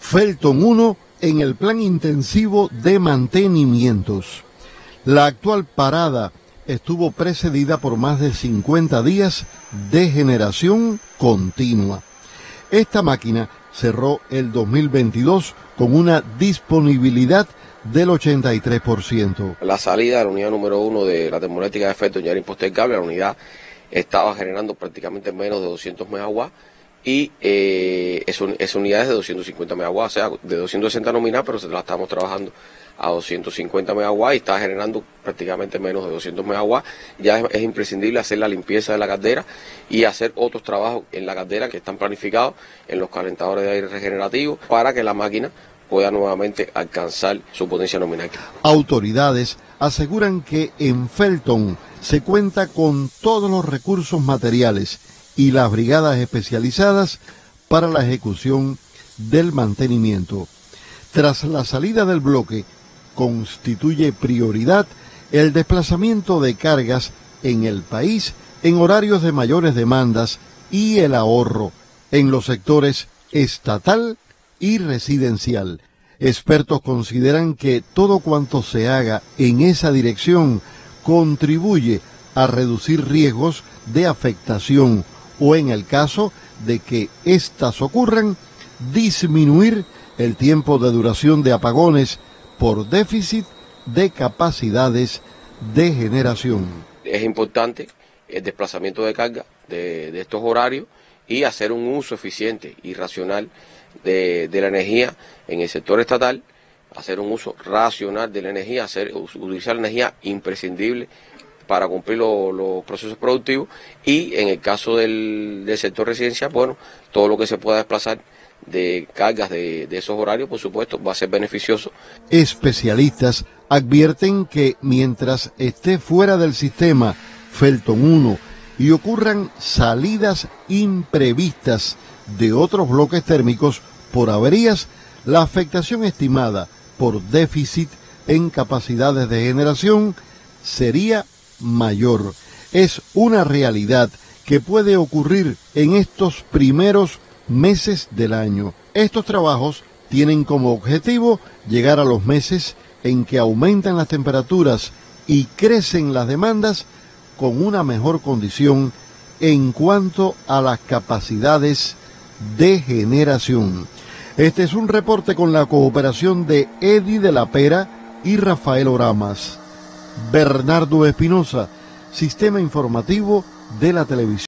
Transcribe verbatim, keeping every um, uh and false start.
Felton uno en el plan intensivo de mantenimientos. La actual parada estuvo precedida por más de cincuenta días de generación continua. Esta máquina cerró el dos mil veintidós con una disponibilidad del ochenta y tres por ciento. La salida de la unidad número uno de la termoeléctrica de Felton ya era impostergable. La unidad estaba generando prácticamente menos de doscientos megawatts y eh, es, un, es unidades de doscientos cincuenta megawatts, o sea, de doscientos sesenta nominal, pero se la estamos trabajando a doscientos cincuenta megawatts y está generando prácticamente menos de doscientos megawatts. Ya es, es imprescindible hacer la limpieza de la caldera y hacer otros trabajos en la caldera que están planificados en los calentadores de aire regenerativo para que la máquina pueda nuevamente alcanzar su potencia nominal. Autoridades aseguran que en Felton se cuenta con todos los recursos materiales y las brigadas especializadas para la ejecución del mantenimiento. Tras la salida del bloque, constituye prioridad el desplazamiento de cargas en el país en horarios de mayores demandas y el ahorro en los sectores estatal y residencial. Expertos consideran que todo cuanto se haga en esa dirección contribuye a reducir riesgos de afectación o, en el caso de que éstas ocurran, disminuir el tiempo de duración de apagones por déficit de capacidades de generación. Es importante el desplazamiento de carga de, de estos horarios y hacer un uso eficiente y racional de, de la energía en el sector estatal, hacer un uso racional de la energía, hacer, utilizar la energía imprescindible para cumplir lo, los procesos productivos y en el caso del, del sector residencial, bueno, todo lo que se pueda desplazar de cargas de, de esos horarios, por supuesto, va a ser beneficioso. Especialistas advierten que mientras esté fuera del sistema Felton uno y ocurran salidas imprevistas de otros bloques térmicos por averías, la afectación estimada por déficit en capacidades de generación sería mayor. Es una realidad que puede ocurrir en estos primeros meses del año. Estos trabajos tienen como objetivo llegar a los meses en que aumentan las temperaturas y crecen las demandas con una mejor condición en cuanto a las capacidades de generación. Este es un reporte con la cooperación de Eddie de la Pera y Rafael Oramas. Bernardo Espinosa, Sistema Informativo de la Televisión.